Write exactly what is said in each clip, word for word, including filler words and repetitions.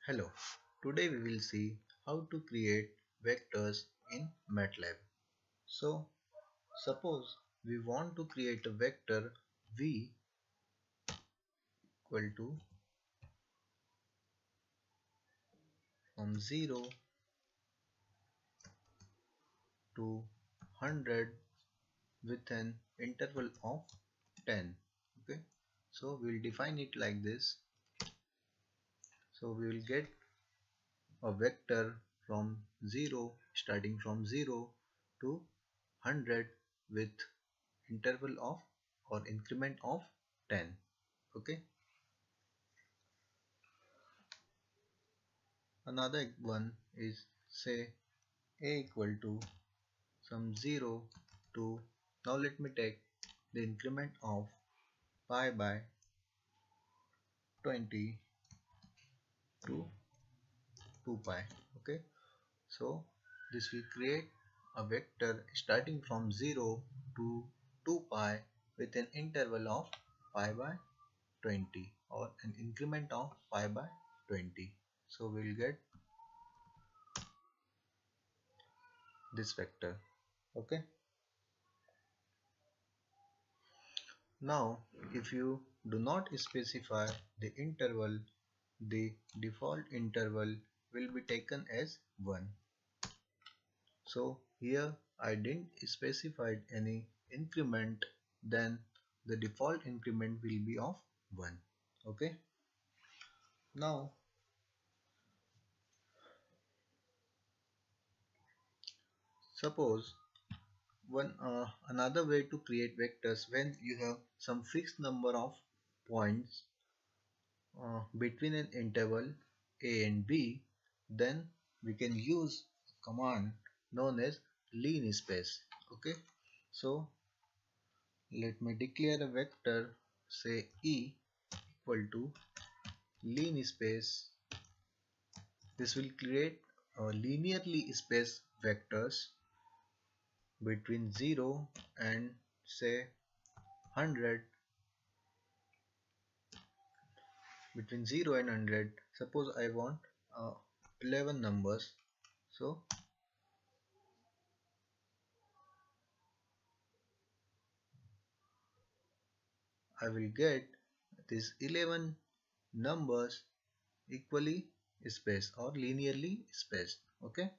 Hello, today we will see how to create vectors in MATLAB. So, suppose we want to create a vector v equal to from zero to one hundred with an interval of ten. Okay, so we'll define it like this. So we will get a vector from zero, starting from zero to one hundred with interval of or increment of ten. Okay, another one is say a equal to some zero to, now let me take the increment of pi by twenty to two pi. Okay, so this will create a vector starting from zero to two pi with an interval of pi by twenty or an increment of pi by twenty. So we'll get this vector. Okay, now if you do not specify the interval, the default interval will be taken as one. So here I didn't specify any increment, then the default increment will be of one. Okay, now suppose one uh, another way to create vectors, when you have some fixed number of points uh, between an interval a and b, then we can use a command known as linspace. Okay, so let me declare a vector, say e equal to linspace. This will create a linearly spaced vectors between zero and say one hundred, between zero and one hundred. Suppose I want uh, eleven numbers, so I will get these eleven numbers equally spaced or linearly spaced. Okay,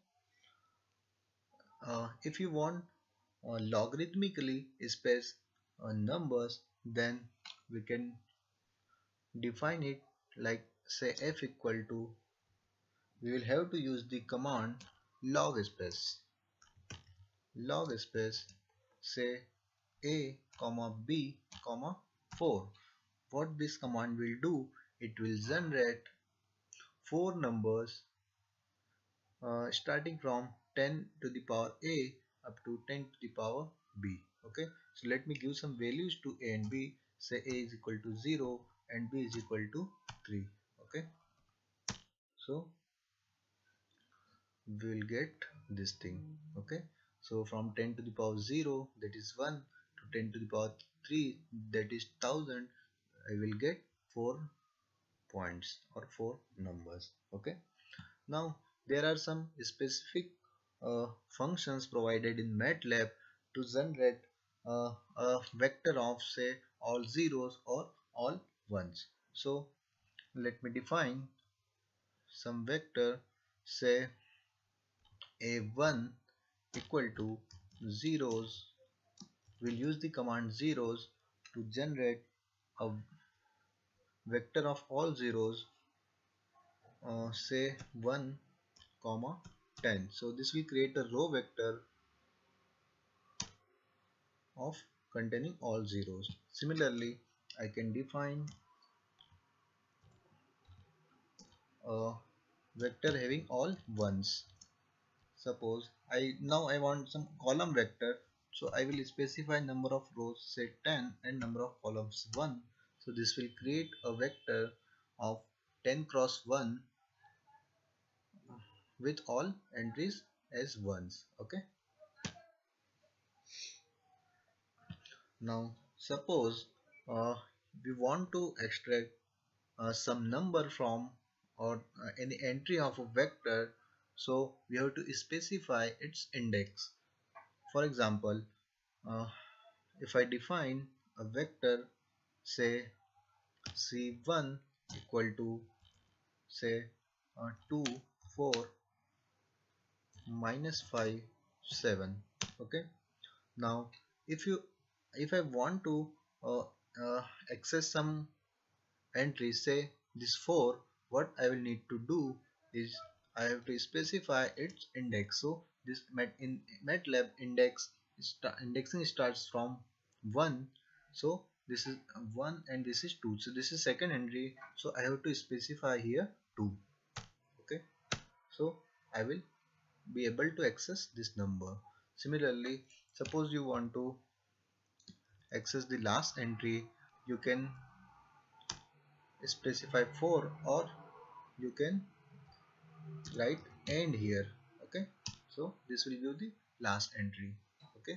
uh, if you want uh, logarithmically spaced uh, numbers, then we can define it like say f equal to, we will have to use the command log space. Log space say a comma b comma four. What this command will do, it will generate four numbers uh, starting from ten to the power a up to ten to the power b. Okay, so let me give some values to a and b. Say a is equal to zero and b is equal to three. Okay, so we will get this thing. Okay, so from ten to the power zero, that is one, to ten to the power three, that is one thousand, I will get four points or four numbers. Okay, now there are some specific uh, functions provided in MATLAB to generate uh, a vector of say all zeros or all ones. So let me define some vector, say a one equal to zeros. We'll use the command zeros to generate a vector of all zeros, uh, say one comma ten. So this will create a row vector of containing all zeros. Similarly, I can define a vector having all ones. Suppose I now I want some column vector, so I will specify number of rows, say ten, and number of columns one. So this will create a vector of ten cross one with all entries as ones. Okay, now suppose uh, we want to extract uh, some number from or uh, any entry of a vector, so we have to specify its index. For example, uh, if I define a vector, say c one equal to say uh, two, four, minus five, seven. Okay. Now if you if I want to uh, uh, access some entry, say this four, what I will need to do is I have to specify its index. So this mat in MATLAB index sta indexing starts from one. So this is one and this is two. So this is second entry. So I have to specify here two. Okay. So I will be able to access this number. Similarly, suppose you want to access the last entry, you can specify four, or you can write end here. Okay, so this will give the last entry. Okay,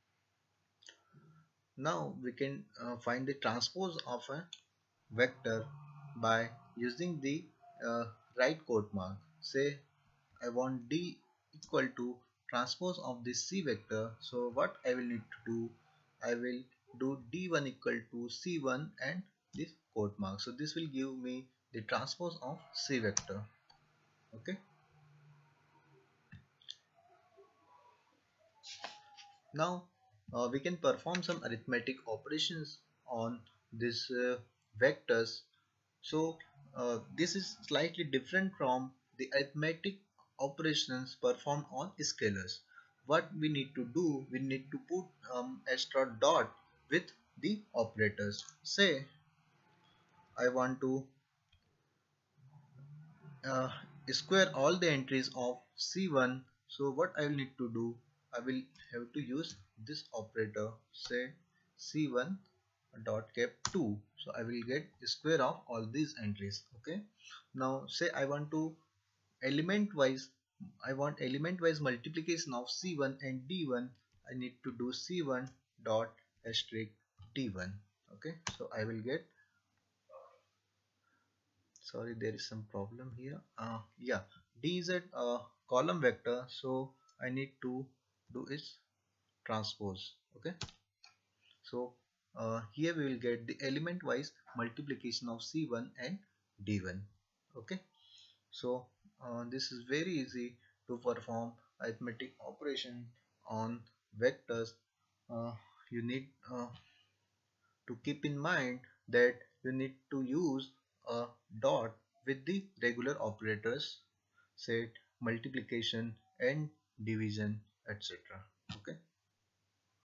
now we can uh, find the transpose of a vector by using the uh, right quote mark. Say I want D equal to transpose of this C vector. So what I will need to do, I will do D one equal to C one and this quote mark. So this will give me the transpose of C vector. Okay. Now uh, we can perform some arithmetic operations on these uh, vectors. So uh, this is slightly different from the arithmetic operations performed on scalars. What we need to do, we need to put um, extra dot with the operators. Say I want to uh, square all the entries of C one. So what I will need to do, I will have to use this operator. Say C one dot cap two. So I will get square of all these entries. Okay. Now say I want to element wise, I want element wise multiplication of C one and D one. I need to do C one dot asterisk D one. Okay. So I will get, sorry, there is some problem here. Uh, yeah, D is a uh, column vector, so I need to do its transpose. Okay, so uh, here we will get the element wise multiplication of C one and D one. Okay, so uh, this is very easy to perform arithmetic operation on vectors. Uh, you need uh, to keep in mind that you need to use a dot with the regular operators, say multiplication and division, et cetera.